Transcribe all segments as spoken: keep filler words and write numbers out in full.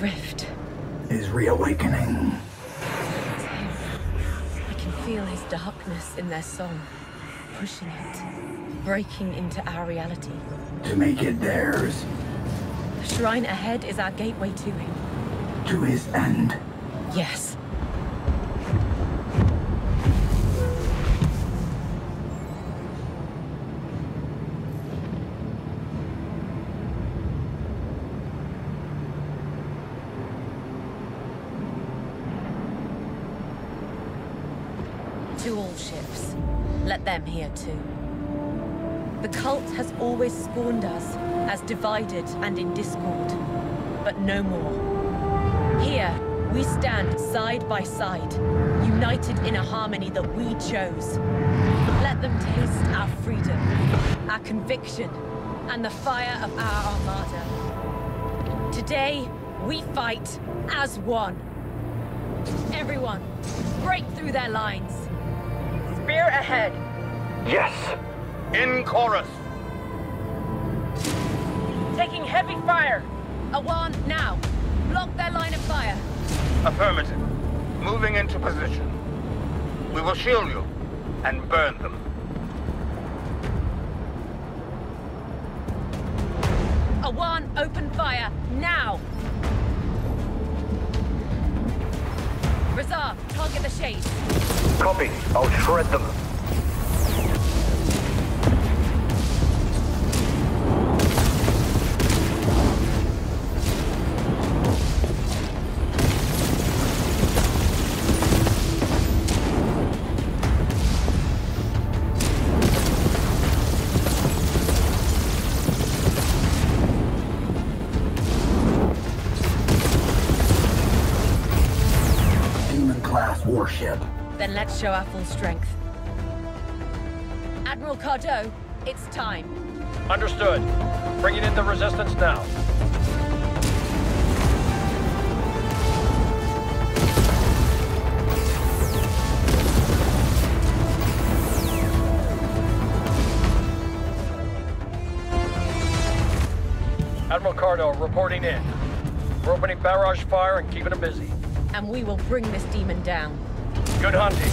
rift is reawakening. It's him. I can feel his darkness in their song, pushing it, breaking into our reality. To make it theirs. The shrine ahead is our gateway to him. To his end. Yes. To all ships. Let them hear too. The cult has always scorned us as divided and in discord, but no more. Here, we stand side by side, united in a harmony that we chose. Let them taste our freedom, our conviction, and the fire of our armada. Today, we fight as one. Everyone, break through their lines. Spear ahead. Yes! In chorus! Taking heavy fire. Awan, now. Block their line of fire. Affirmative. Moving into position. We will shield you and burn them. Awan, open fire, now! Razar, target the shades. Copy. I'll shred them. Warship. Then let's show our full strength. Admiral Cardo, it's time. Understood. Bringing in the resistance now. Admiral Cardo reporting in. We're opening barrage fire and keeping them busy. And we will bring this demon down. Good hunting.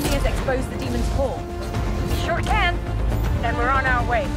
see us expose the demon's core? Sure can. Then we're on our way.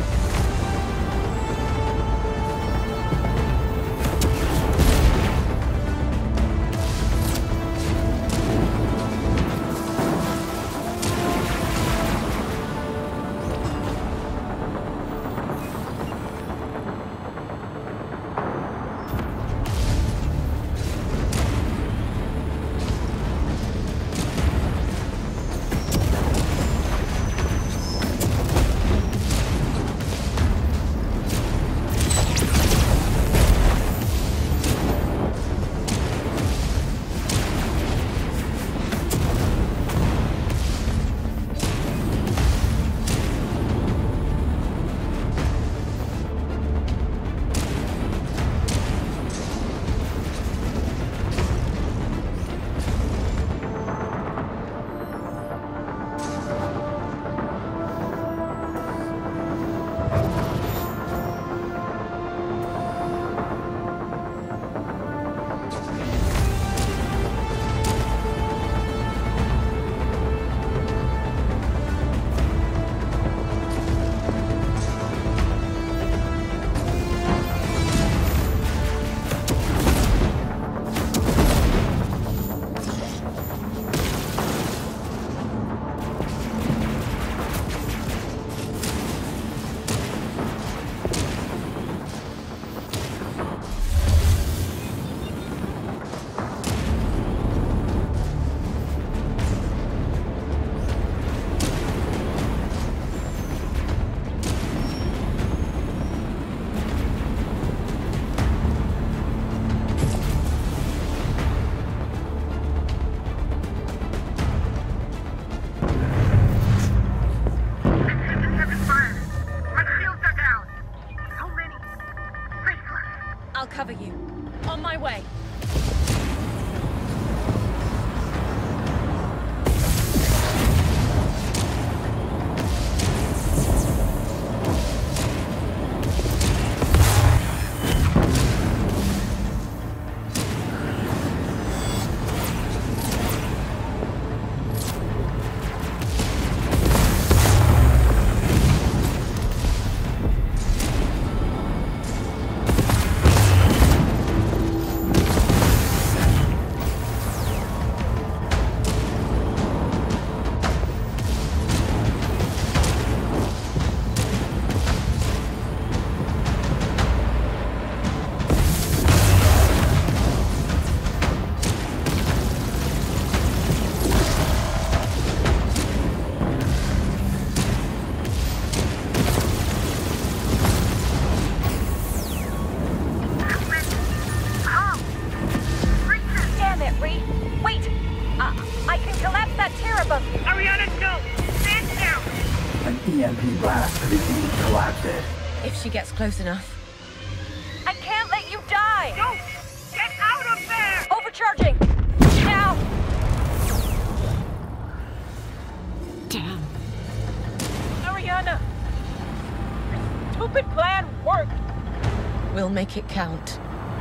I'll cover you. On my way. E M P blast to the team collapse it. If she gets close enough. I can't let you die! Don't! Get out of there! Overcharging! Now! Damn. Ariana! Your stupid plan worked! We'll make it count.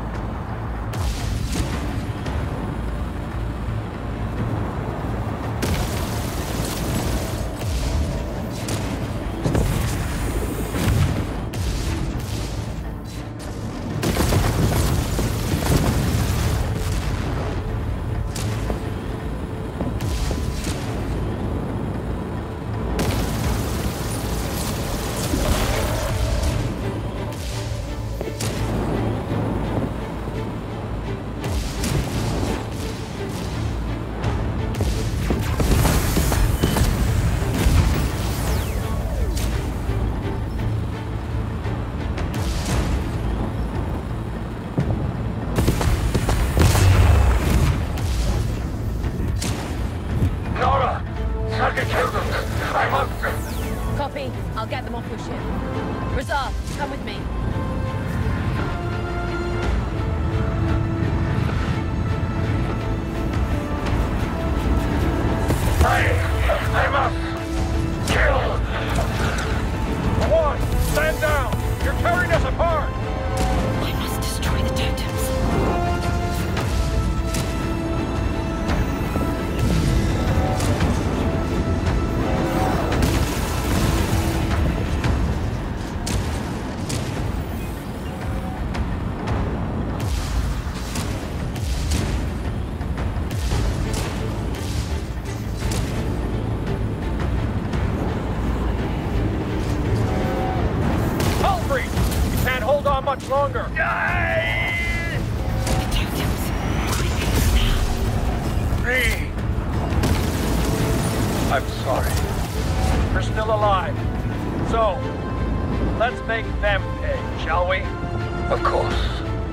Copy. I'll get them off your ship. Razar, come with me. I... I must... kill! One, stand down! You're tearing us apart! I must destroy the totems. longer. Ree! I'm sorry. We're still alive. So, let's make them pay, shall we? Of course.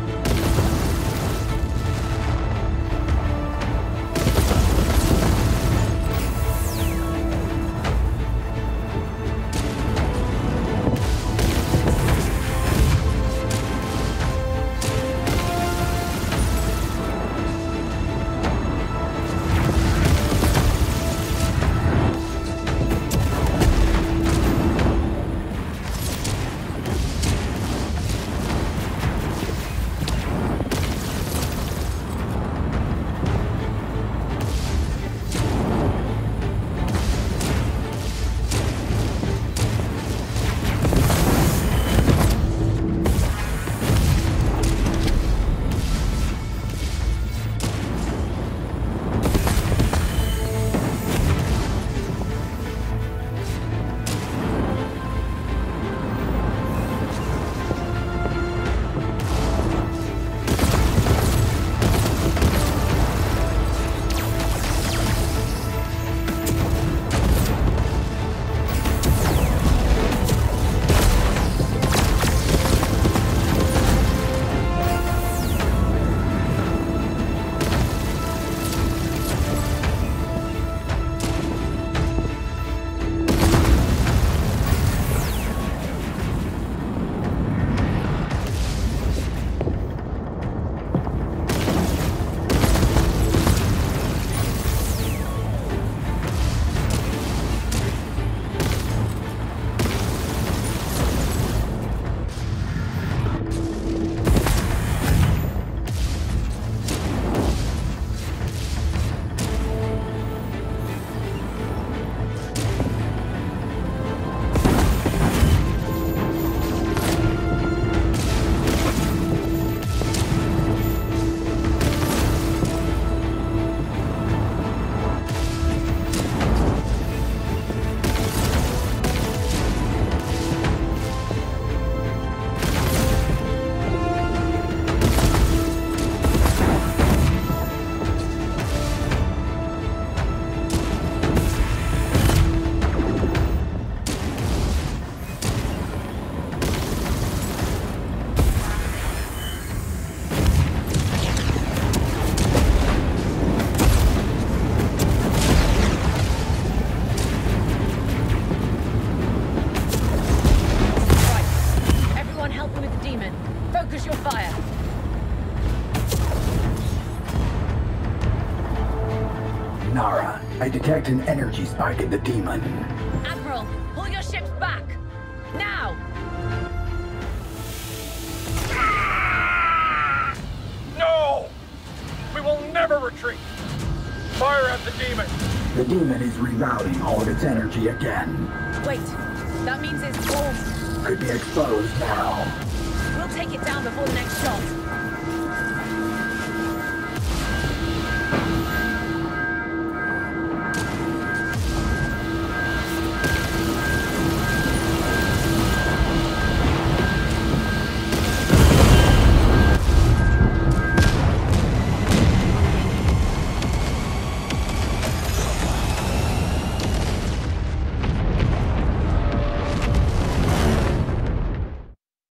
Nara, I detect an energy spike in the demon. Admiral, pull your ships back! Now! No! We will never retreat! Fire at the demon! The demon is rerouting all of its energy again. Wait, that means it's all... Could be exposed now. We'll take it down before the next shot.